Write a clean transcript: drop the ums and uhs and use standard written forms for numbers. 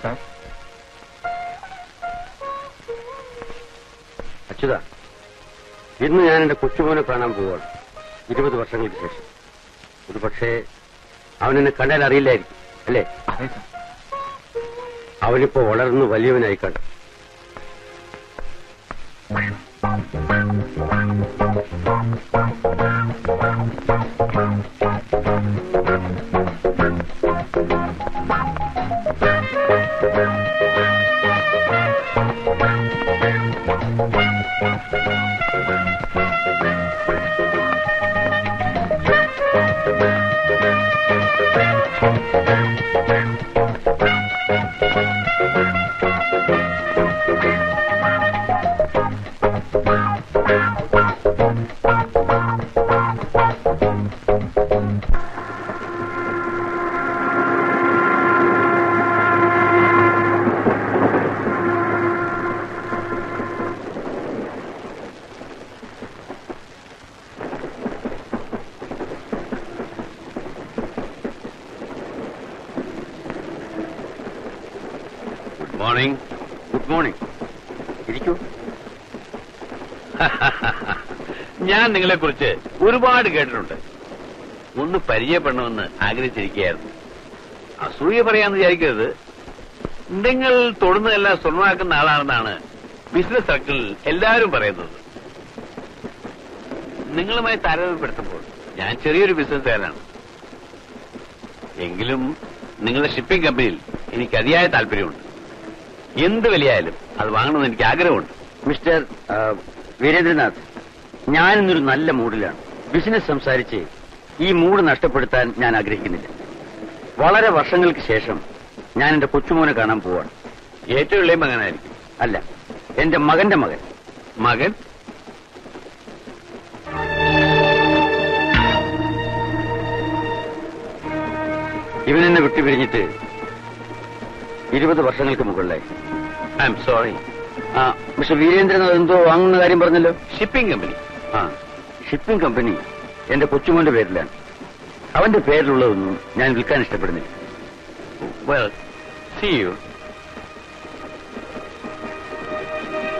അച്യുത, ഇന്ന് ഞാൻ എന്റെ കൊച്ചുമോനെ കാണാൻ പോവാണ്. 20 വർഷങ്ങൾക്ക് ശേഷം. ഒരു പക്ഷേ അവനെന്നെ കണ്ടാൽ അറിയില്ലായിരിക്കും, അല്ലേ? അവനിപ്പോ വളർന്നു വലിയവനായി കണ്ടു. Good morning. ഇരിക്കൂ. ഞാൻ നിങ്ങളെക്കുറിച്ച് ഒരുപാട് കേട്ടിട്ടുണ്ട്. ഒന്ന് പരിചയപ്പെടണമെന്ന് ആഗ്രഹിച്ചിരിക്കുകയായിരുന്നു. അസൂയ പറയാന്ന് വിചാരിക്കരുത്. നിങ്ങൾ തൊടുന്നതെല്ലാം സ്വർണ്ണമാക്കുന്ന ആളാണെന്നാണ് ബിസിനസ് സർക്കിളിൽ എല്ലാവരും പറയുന്നത്. നിങ്ങളുമായി താരതമ്യപ്പെടുത്തുമ്പോൾ ഞാൻ ചെറിയൊരു ബിസിനസ്സുകാരനാണ്. എങ്കിലും നിങ്ങളുടെ ഷിപ്പിംഗ് കമ്പനിയിൽ എനിക്ക് അതിയായ താല്പര്യമുണ്ട്. എന്ത് വിലയായാലും അത് വാങ്ങണമെന്ന് എനിക്ക് ആഗ്രഹമുണ്ട്. മിസ്റ്റർ വീരേന്ദ്രനാഥ്, ഞാനിന്നൊരു നല്ല മൂഡിലാണ്. ബിസിനസ് സംസാരിച്ച് ഈ മൂഡ് നഷ്ടപ്പെടുത്താൻ ഞാൻ ആഗ്രഹിക്കുന്നില്ല. വളരെ വർഷങ്ങൾക്ക് ശേഷം ഞാൻ എന്റെ കൊച്ചുമോനെ കാണാൻ പോവാണ്. ഏറ്റവും ഇളയ മകനായിരിക്കും? അല്ല, എന്റെ മകന്റെ മകൻ. മകൻ? ഇവനെന്നെ വിട്ടുപിരിഞ്ഞിട്ട് 20 വർഷങ്ങൾക്ക് മുകളിലായി. I am sorry. Mister Virendranath എന്തോ വാങ്ങുന്ന കാര്യം പറഞ്ഞല്ലോ. Shipping company? ഷിപ്പിംഗ് കമ്പനി എന്റെ കൊച്ചുമോന്റെ പേരിലാണ്. അവന്റെ പേരിലുള്ളതൊന്നും ഞാൻ വിൽക്കാൻ ഇഷ്ടപ്പെടുന്നില്ല. Well, see you.